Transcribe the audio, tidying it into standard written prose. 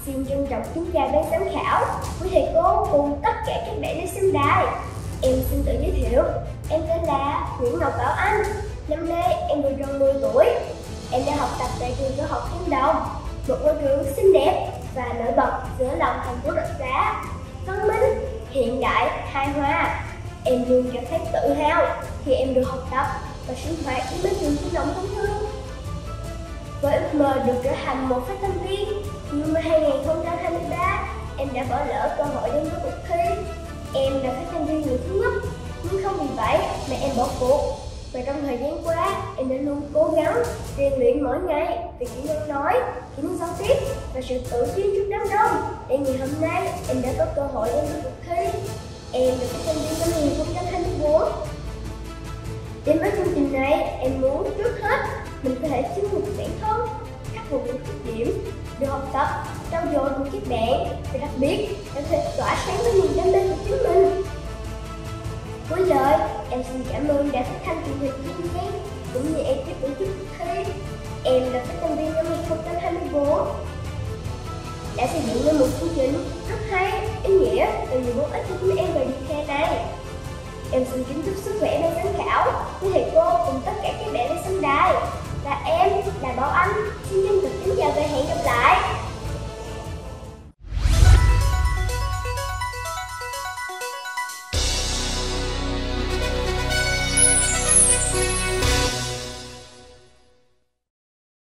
Xin trân trọng kính chào ban giám khảo, quý thầy cô cùng tất cả các bạn đã xem đài. Em xin tự giới thiệu, em tên là Nguyễn Ngọc Bảo Anh. Năm nay em vừa tròn 10 tuổi. Em đã học tập tại trường tiểu học Kim Đồng, một ngôi trường xinh đẹp và nổi bật giữa lòng thành phố Rạch Giá, văn minh, hiện đại, hài hòa. Em luôn cảm thấy tự hào khi em được học tập và sinh hoạt với môi trường Kim Đồng thân thương. Với ước mơ được trở thành một phát thanh viên, nhưng năm 2023 em đã bỏ lỡ cơ hội đến với cuộc thi. Em là phát thanh viên người thứ nhất, nhưng không vì vậy mà em bỏ cuộc. Và trong thời gian qua, em đã luôn cố gắng rèn luyện mỗi ngày về kỹ năng nói, kỹ năng giao tiếp và sự tự tin trước đám đông. Để ngày hôm nay em đã có cơ hội đến với cuộc thi. Em là phát thanh viên năm 2024. Đến với chương trình này, em muốn trước hết mình có thể chứng minh bản thân, khắc phục những khuyết điểm, được học tập, trau dồi cùng các bạn và đặc biệt có thể tỏa sáng với niềm đam mê của chính mình. Cuối lời, em xin cảm ơn Đài Phát thanh Truyền hình Kiên Giang cũng như ekip tổ chức cuộc thi. Em là phát thanh viên năm 2024 đã xây dựng nên một chương trình rất hay, ý nghĩa và nhiều bổ ích cho chúng em về dịp hè này. Em xin kính chúc sức khỏe ban giám khảo, quý thầy cô cùng tất cả các bạn đã xem đài. Và em là Bảo Anh, xin chân thật kính chào và hẹn gặp lại.